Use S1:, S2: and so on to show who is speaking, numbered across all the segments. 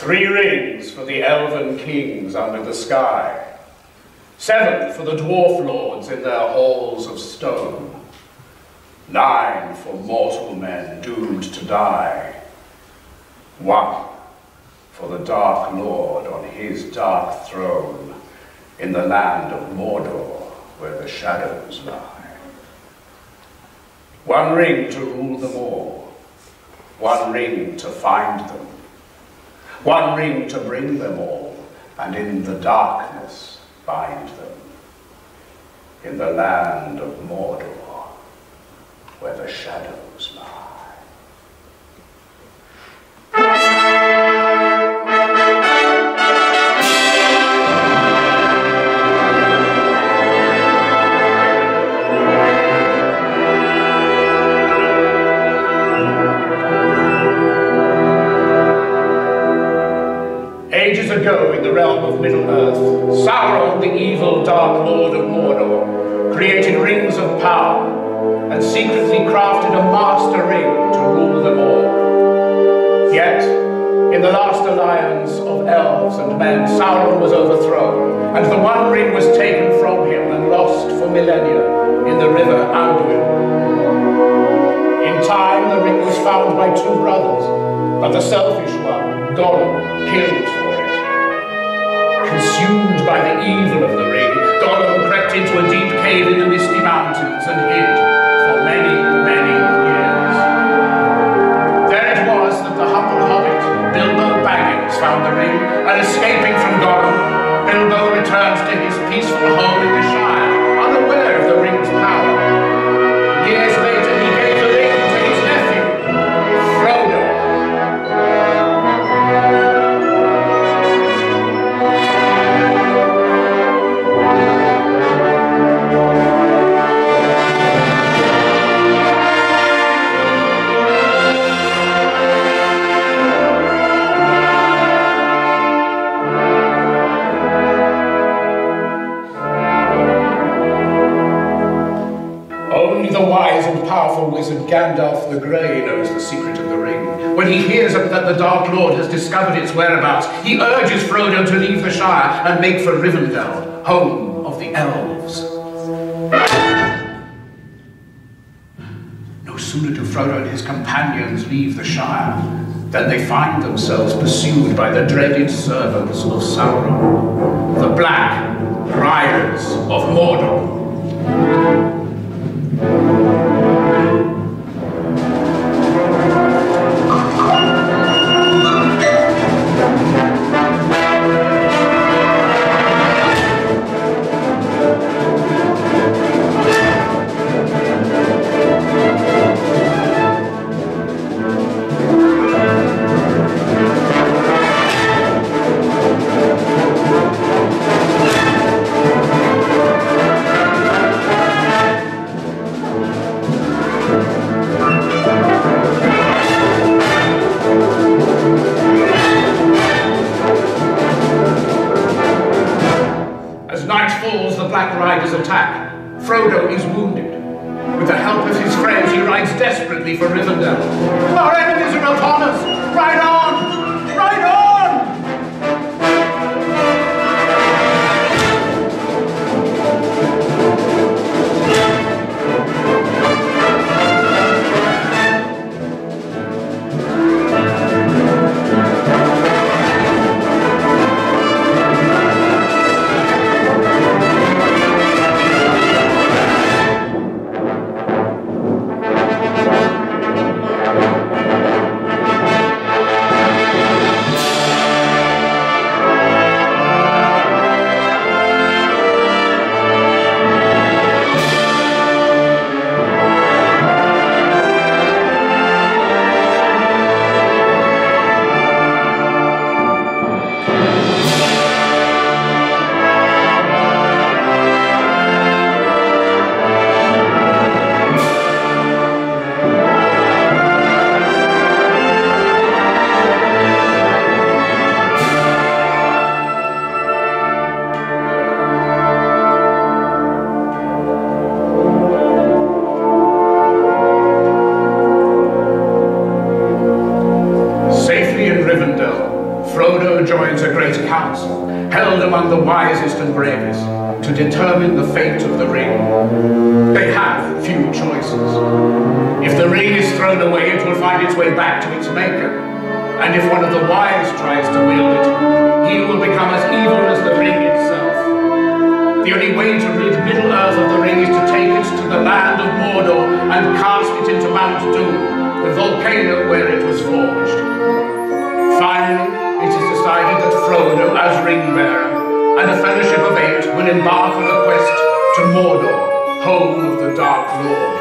S1: 3 rings for the elven kings under the sky. 7 for the dwarf lords in their halls of stone. 9 for mortal men doomed to die. 1 for the Dark Lord on his dark throne in the land of Mordor where the shadows lie. 1 ring to rule them all. 1 ring to find them. 1 ring to bring them all, and in the darkness bind them. In the land of Mordor, where the shadows lie. Ages ago, in the realm of Middle-earth, Sauron, the evil Dark Lord of Mordor, created rings of power and secretly crafted a master ring to rule them all. Yet, in the last alliance of elves and men, Sauron was overthrown, and the 1 ring was taken from him and lost for millennia in the river Anduin. In time, the ring was found by 2 brothers, but the selfish one, Gollum, killed for it. Consumed by the evil of the ring, Gollum crept into a deep cave in the Misty Mountains and hid for many, many years. There it was that the humble hobbit, Bilbo Baggins, found the ring, and escaping from Gollum, Bilbo returned to his peaceful home in the Shire, unaware of the ring's power. Years later, he gave the ring to his nephew, Frodo. Powerful wizard Gandalf the Grey knows the secret of the ring. When he hears that the Dark Lord has discovered its whereabouts, he urges Frodo to leave the Shire and make for Rivendell, home of the elves. No sooner do Frodo and his companions leave the Shire than they find themselves pursued by the dreaded servants of Sauron, the Black Riders of Mordor. Attack. Frodo is wounded. With the help of his friends, he rides desperately for Rivendell. Our enemies are upon us! Ride on! Ride on! among the wisest and bravest to determine the fate of the ring. They have few choices. If the ring is thrown away, it will find its way back to its maker. And if one of the wise tries to wield it, he will become as evil as the ring itself. The only way to rid Middle-earth of the ring is to take it to the land of Mordor and cast it into Mount Doom, the volcano where it was forged. Finally, it is decided that Frodo, as ring-bearer, and a fellowship of 8 will embark on a quest to Mordor, home of the Dark Lord.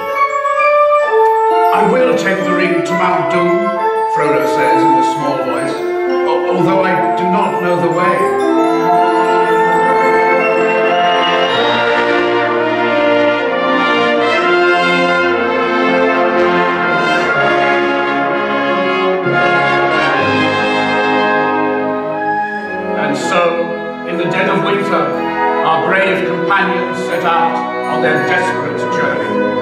S1: I will take the ring to Mount Doom, Frodo says in a small voice, although I do not know the way. And so, in the dead of winter, our brave companions set out on their desperate journey.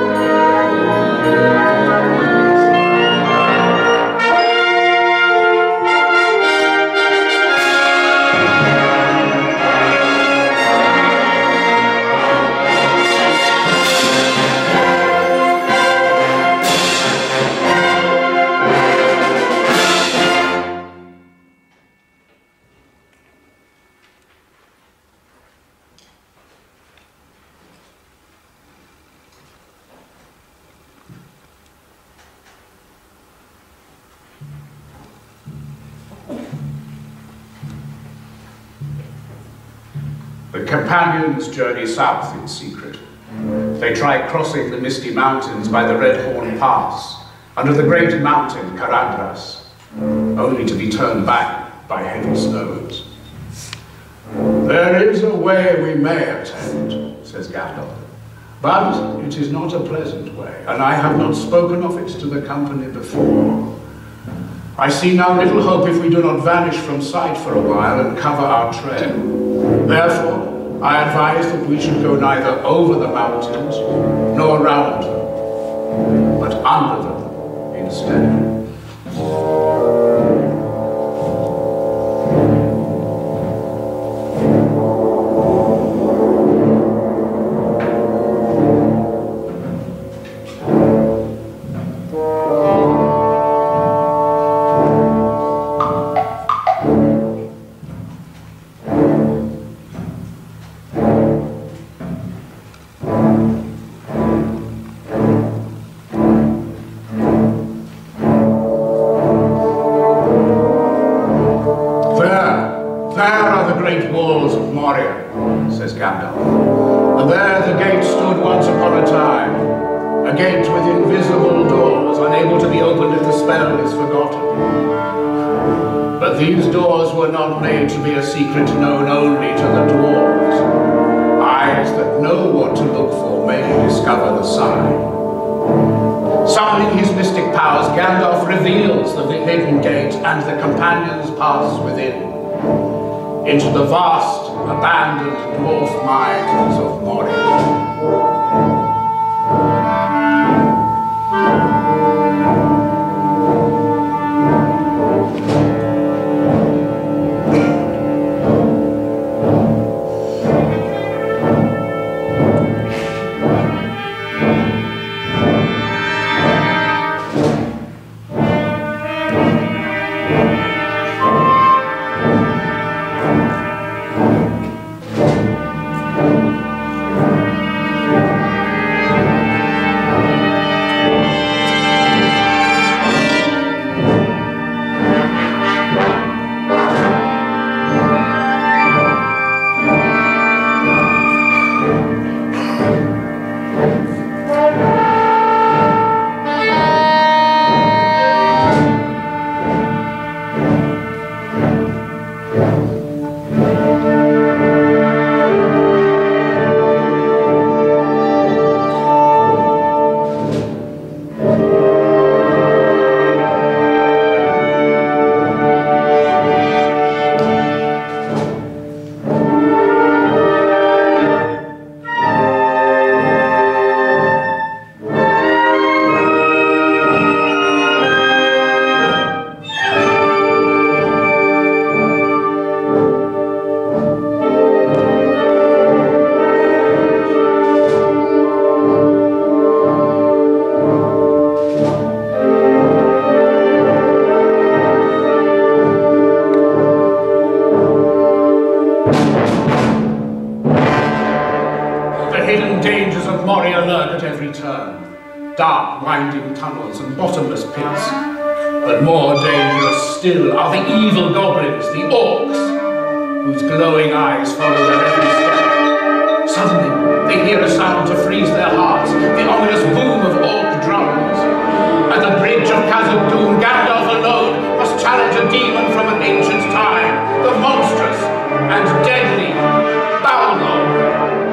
S1: The companions journey south in secret. They try crossing the misty mountains by the Redhorn Pass, under the great mountain Caradhras, only to be turned back by heavy snows. "There is a way we may attempt," says Gandalf, "but it is not a pleasant way, and I have not spoken of it to the company before. I see now little hope if we do not vanish from sight for a while and cover our trail. Therefore, I advise that we should go neither over the mountains nor around them, but under them instead." These doors were not made to be a secret known only to the dwarves. Eyes that know what to look for may discover the sign. Summoning his mystic powers, Gandalf reveals the hidden gate, and the companions pass within, into the vast, abandoned dwarf mines of Moria. The hidden dangers of Moria lurk at every turn. Dark, winding tunnels and bottomless pits. But more dangerous still are the evil goblins, the orcs, whose glowing eyes follow their every step. Suddenly, they hear a sound to freeze their hearts, the ominous boom of orc drums. At the bridge of Khazad-dûm, Gandalf alone must challenge a demon from an ancient time, the monstrous and deadly Balrog.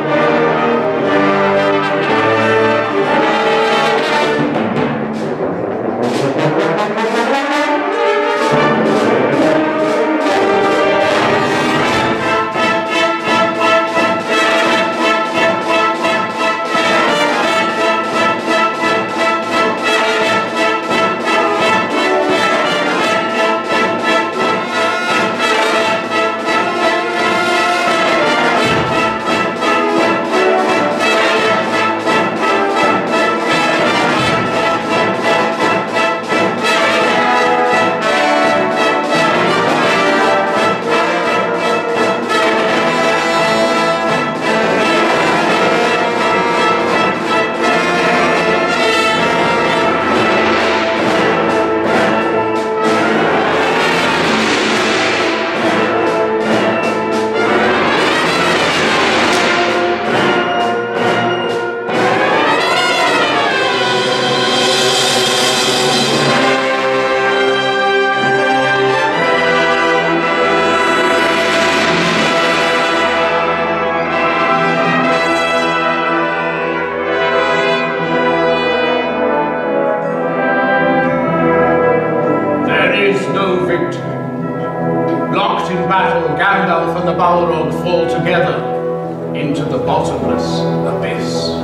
S1: Gandalf and the Balrog fall together into the bottomless abyss.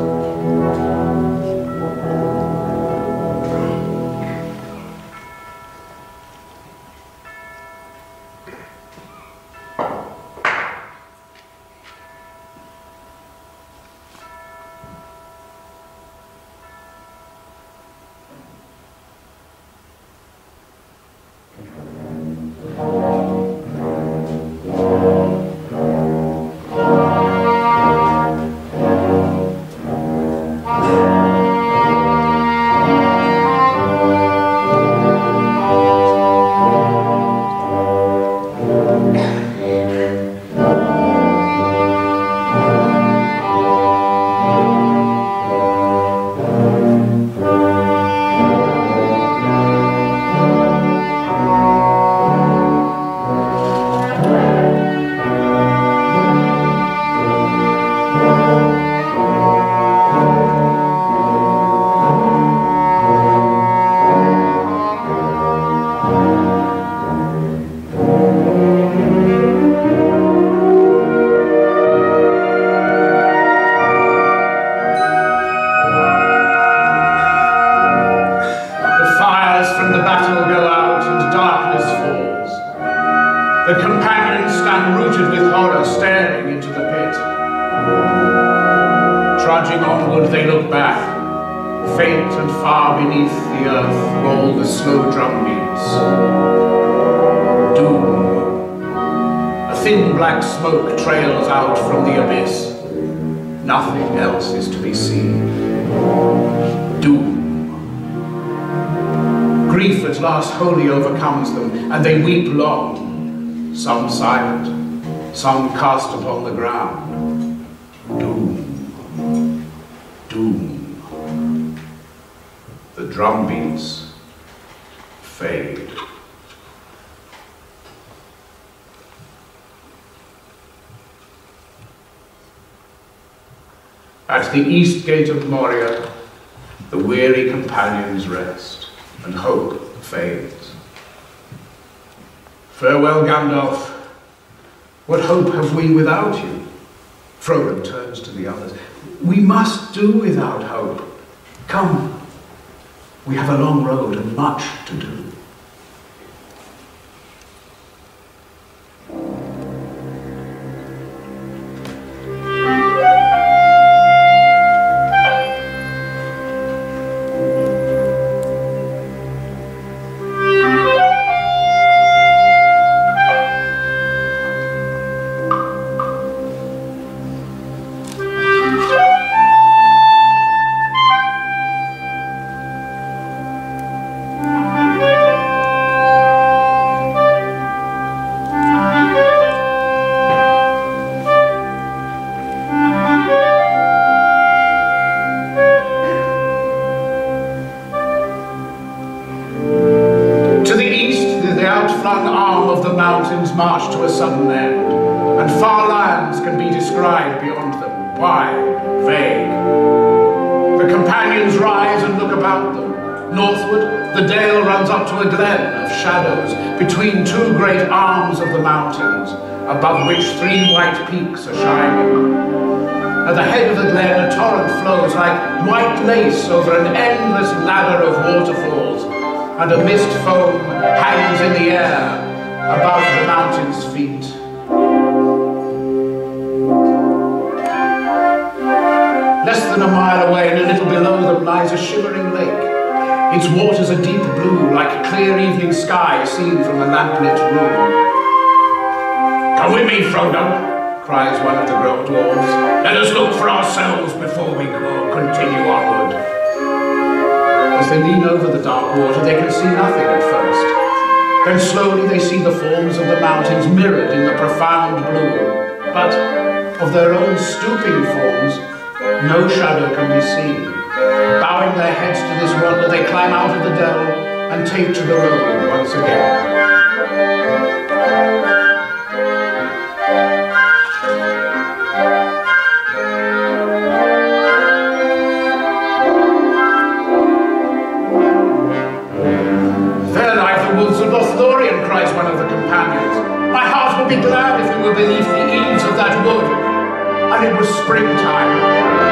S1: The companions stand rooted with horror, staring into the pit. Trudging onward, they look back. Faint and far beneath the earth roll the slow drum beats. Doom. A thin black smoke trails out from the abyss. Nothing else is to be seen. Doom. Grief at last wholly overcomes them, and they weep long. Some silent, some cast upon the ground. Doom, doom. The drum beats fade. At the east gate of Moria, the weary companions rest, and hope fades. Farewell, Gandalf. What hope have we without you? Frodo turns to the others. We must do without hope. Come, we have a long road and much to do. sudden end, and far lands can be descried beyond them, wide, vague. The companions rise and look about them. Northward, the dale runs up to a glen of shadows between two great arms of the mountains, above which three white peaks are shining. At the head of the glen, a torrent flows like white lace over an endless ladder of waterfalls, and a mist foam hangs in the air above the mountain's feet. Less than a mile away and a little below them lies a shimmering lake. Its waters are deep blue, like a clear evening sky seen from a lamplit room. "Come with me, Frodo," cries one of the dwarves. "Let us look for ourselves before we continue onward." As they lean over the dark water, they can see nothing at first. Then slowly they see the forms of the mountains mirrored in the profound blue. But of their own stooping forms, no shadow can be seen. Bowing their heads to this wonder, they climb out of the dell and take to the road once again. "There lie the woods of Lothlorien," cries one of the companions. "My heart would be glad if we were beneath the eaves of that wood, and it was springtime."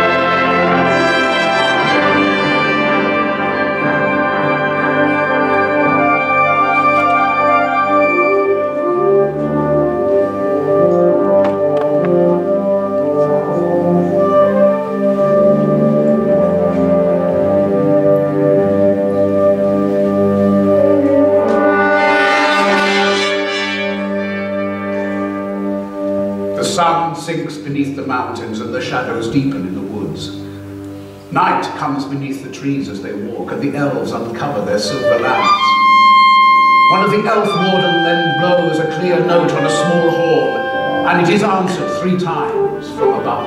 S1: The sun sinks beneath the mountains and the shadows deepen in the woods. Night comes beneath the trees as they walk, and the elves uncover their silver lamps. One of the elf warden then blows a clear note on a small horn, and it is answered 3 times from above.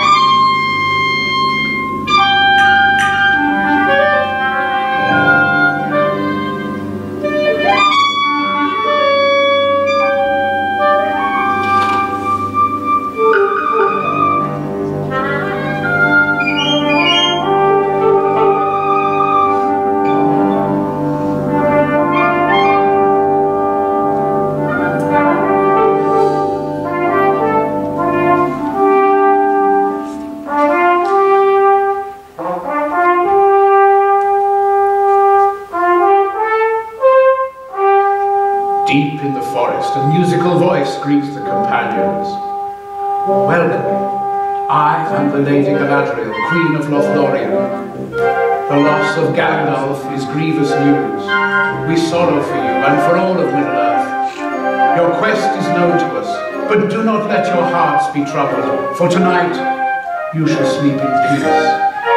S1: Deep in the forest, a musical voice greets the companions. "Welcome. I am the Lady Galadriel, Queen of Lothlorien. The loss of Gandalf is grievous news. We sorrow for you and for all of Middle-earth. Your quest is known to us, but do not let your hearts be troubled, for tonight you shall sleep in peace."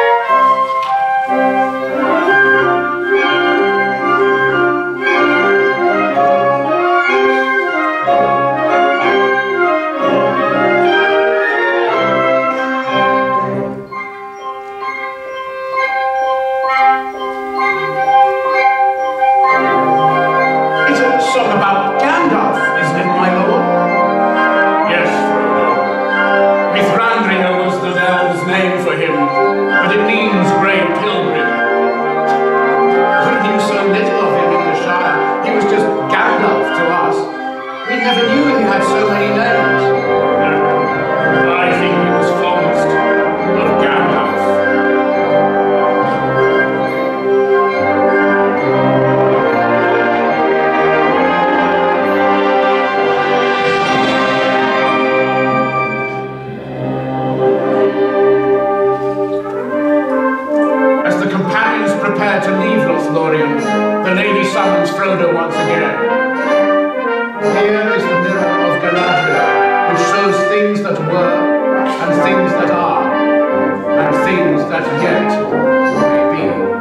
S1: The lady summons Frodo once again. Here is the mirror of Galadriel, which shows things that were, and things that are, and things that yet may be.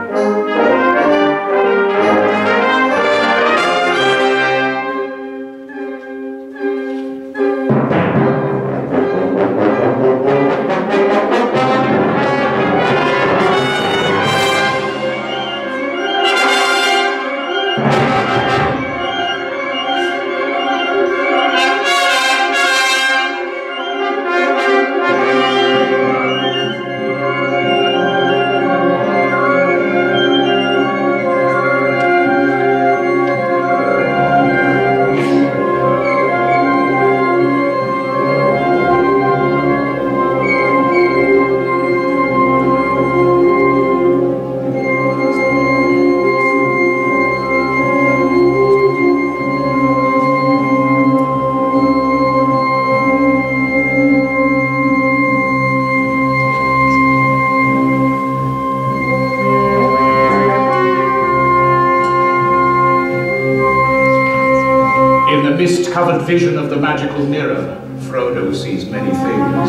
S1: vision of the magical mirror, Frodo sees many things.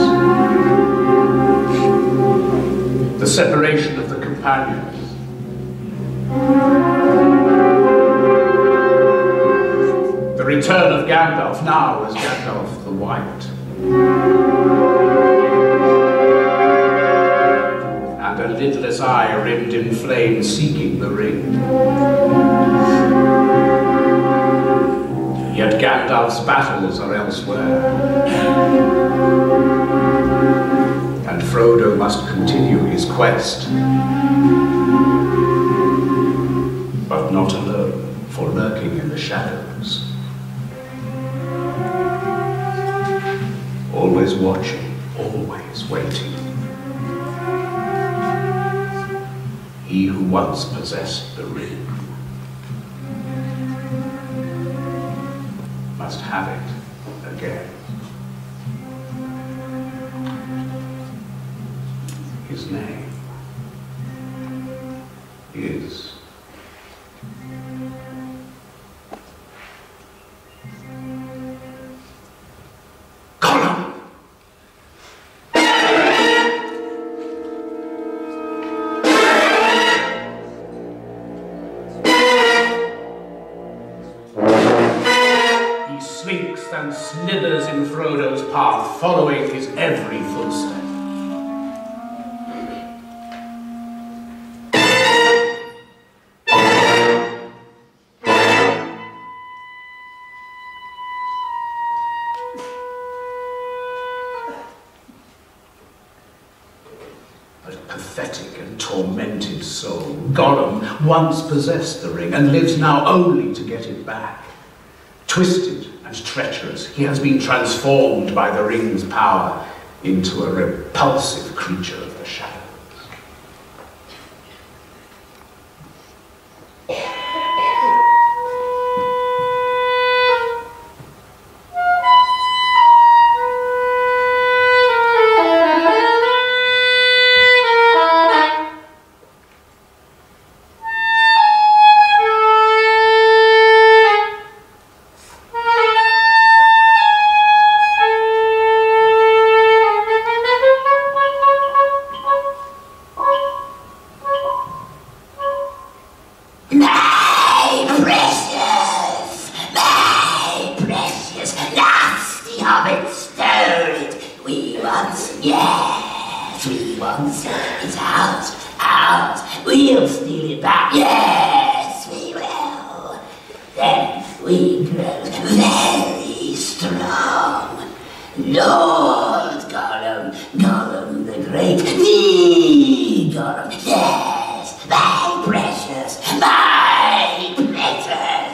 S1: The separation of the companions. The return of Gandalf, now as Gandalf the White. And a lidless eye rimmed in flame seeking the ring. Yet Gandalf's battles are elsewhere. And Frodo must continue his quest. But not alone, for lurking in the shadows. Always watching, always waiting. He who once possessed the ring must have it again. His name is Gollum. He slinks and slithers in Frodo's path, following his every footstep. Pathetic and tormented soul, Gollum once possessed the ring and lives now only to get it back. Twisted and treacherous, he has been transformed by the ring's power into a repulsive creature of the shadows.
S2: It's ours, ours. We'll steal it back. Yes, we will. Then we grow very strong. Lord Gollum, Gollum the Great, the Gollum. Yes, my precious, my precious.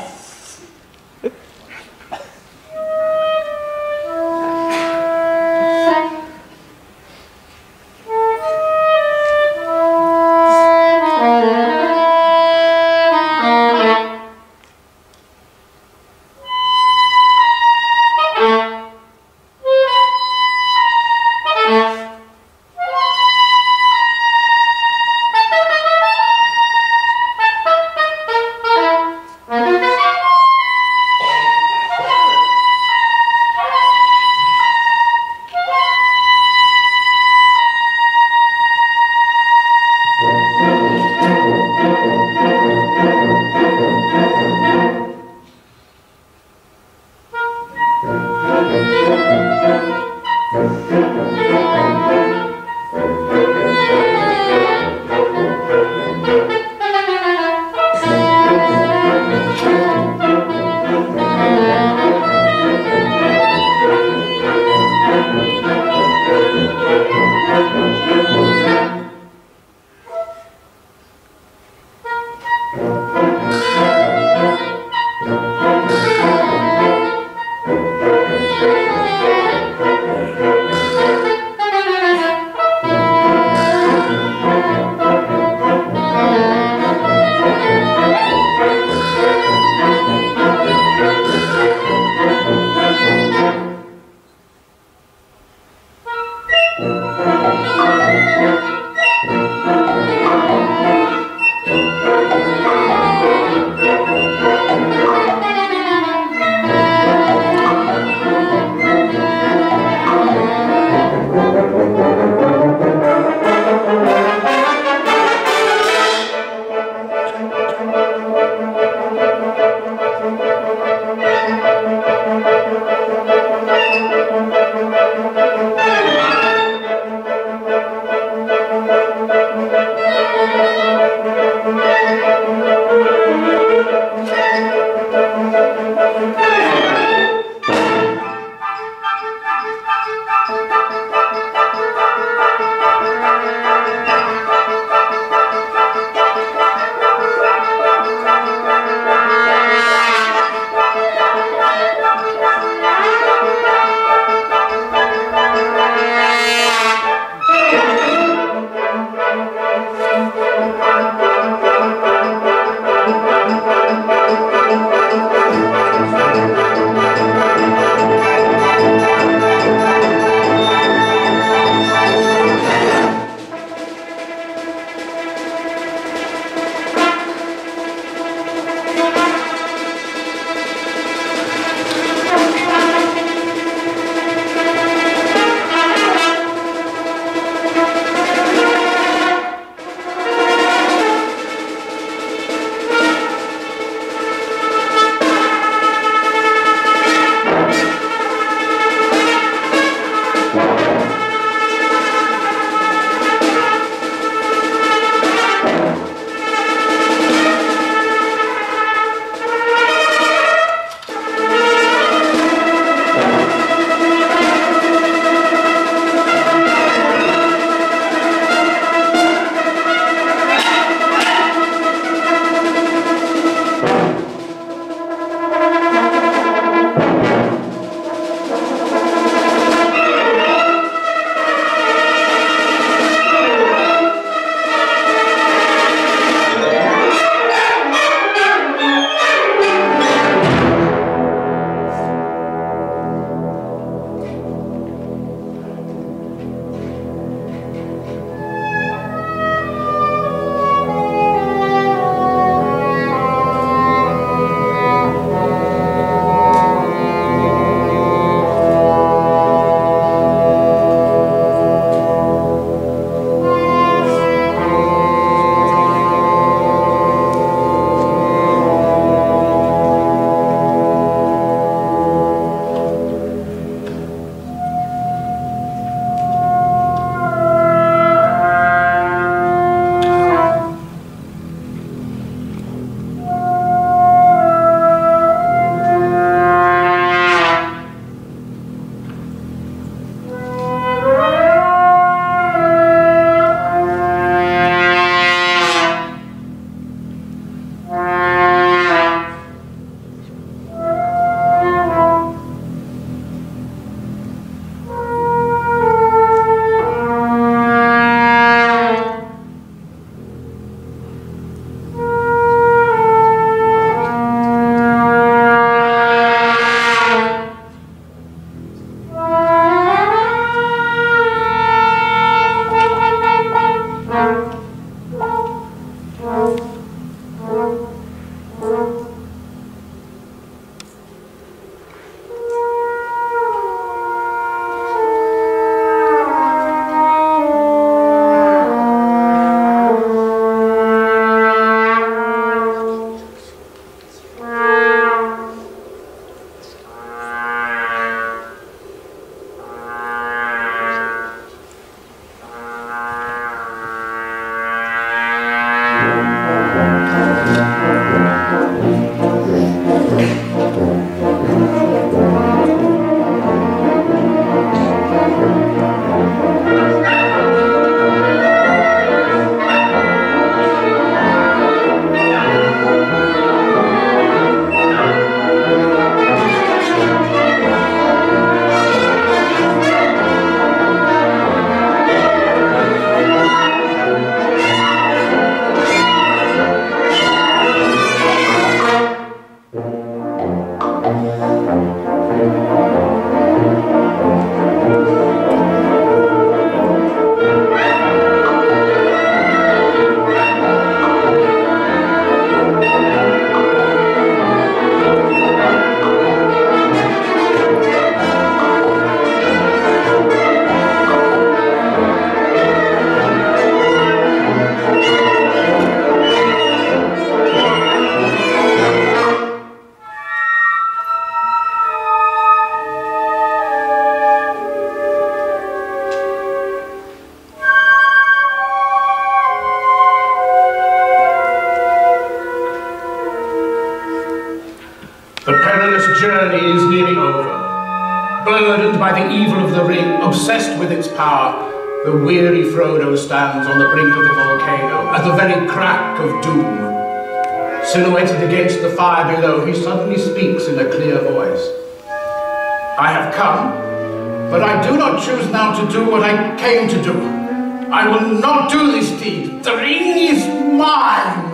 S1: journey is nearly over. Burdened by the evil of the ring, obsessed with its power, the weary Frodo stands on the brink of the volcano, at the very crack of doom. Silhouetted against the fire below, he suddenly speaks in a clear voice. I have come, but I do not choose now to do what I came to do. I will not do this deed. The ring is mine.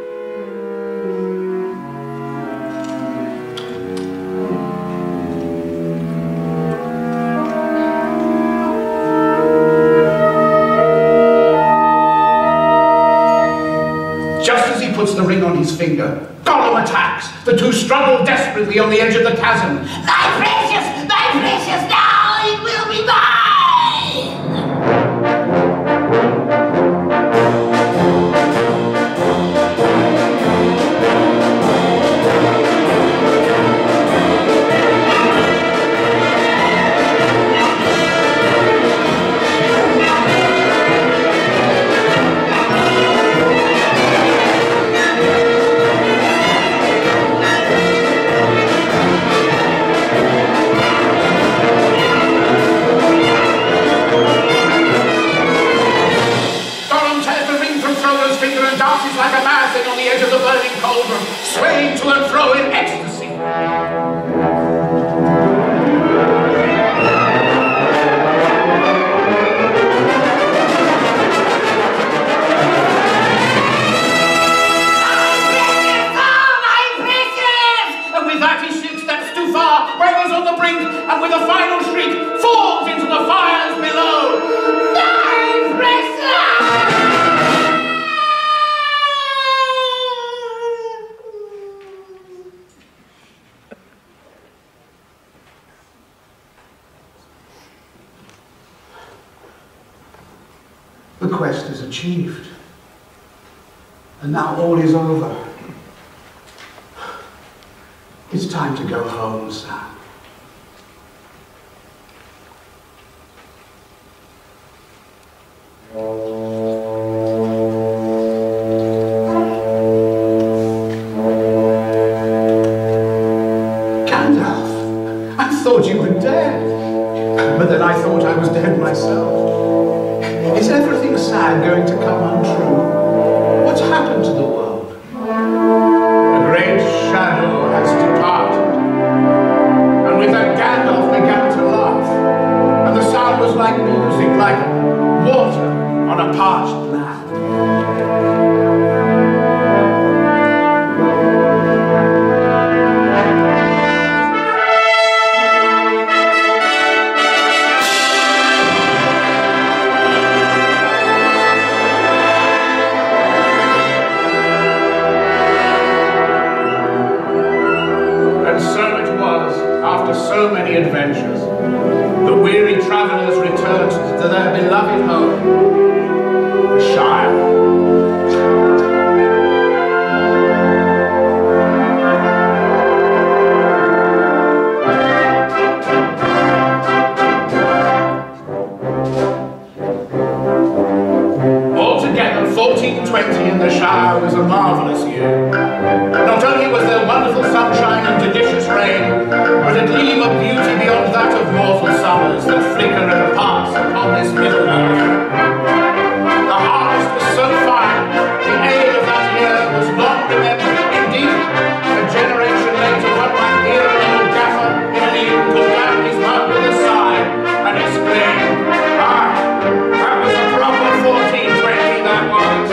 S1: Puts the ring on his finger. Gollum attacks. The two struggle desperately on the edge of the chasm.
S2: My precious, now it will be mine!
S1: Like a madman on the edge of the burning cauldron, swaying to and fro in ecstasy.
S2: My precious!
S1: And with that he 6 steps too far, wavers on the brink, and with a final shriek, falls into the fires below.
S2: My precious!
S1: The quest is achieved, and now all is over. It's time to go home, Sam. Gandalf, I thought you were dead, but then I thought I was dead myself. Is everything sad going to come untrue? What's happened to the world? A great shadow has departed, and with that Gandalf began to laugh, and the sound was like music, like water on a parched land. So many adventures, the weary travelers returned to their beloved home, the Shire. Altogether, 1420 in the Shire was a marvellous year. Not only was there wonderful sunshine and delicious rain, but a gleam of beauty beyond that of mortal summers that flicker and pass upon this middle earth. The harvest was so fine, the ale of that year was long remembered. Indeed, a generation later one might hear an old gaffer in an inn pull down his mug with a sigh and exclaim, "Ah, that was a proper 1420, that was."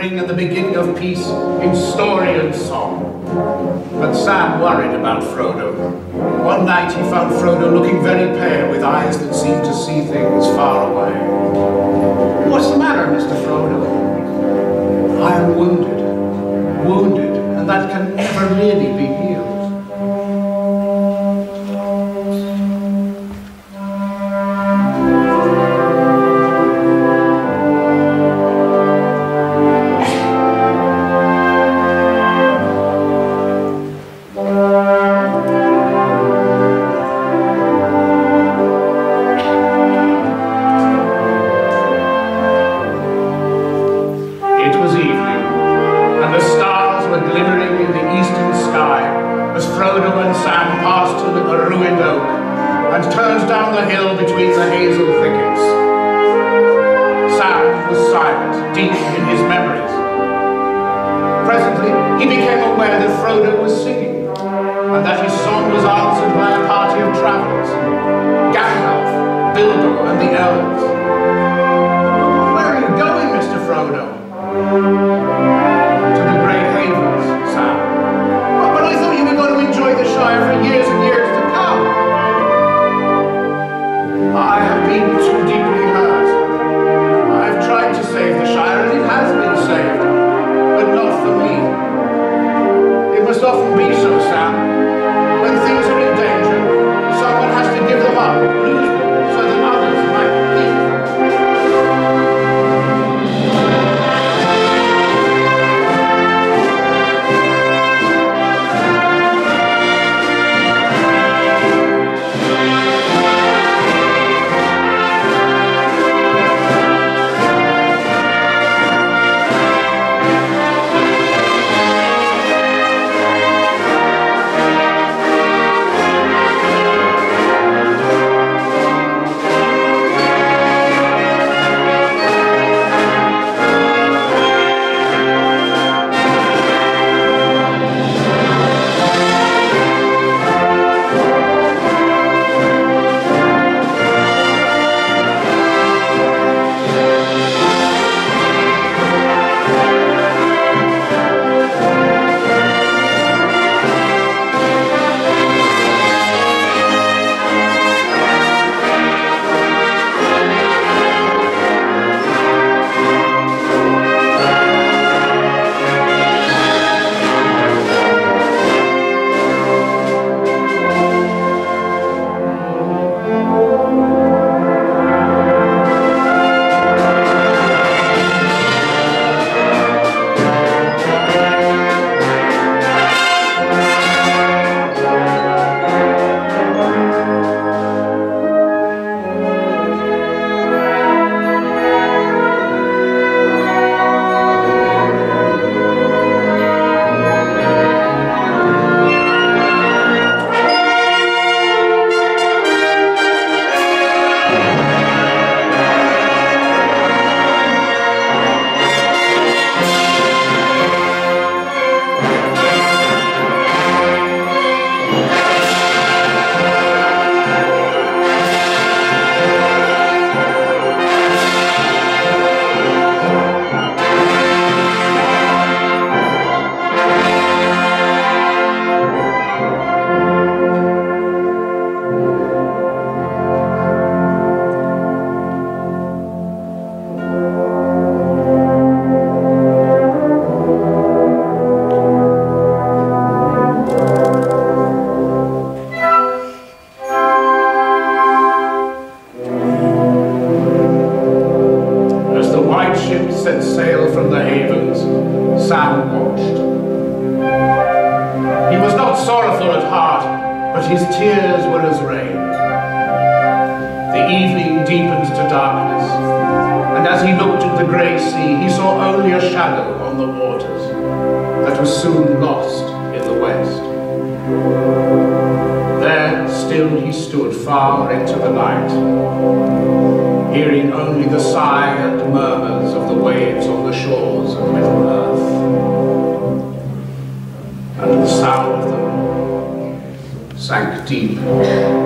S1: ring and the beginning of peace in story and song. But Sam worried about Frodo. One night he found Frodo looking very pale with eyes that seemed to see things far away. "What's the matter, Mr. Frodo?" "I am wounded, and that can never really be healed."
S3: Sank deep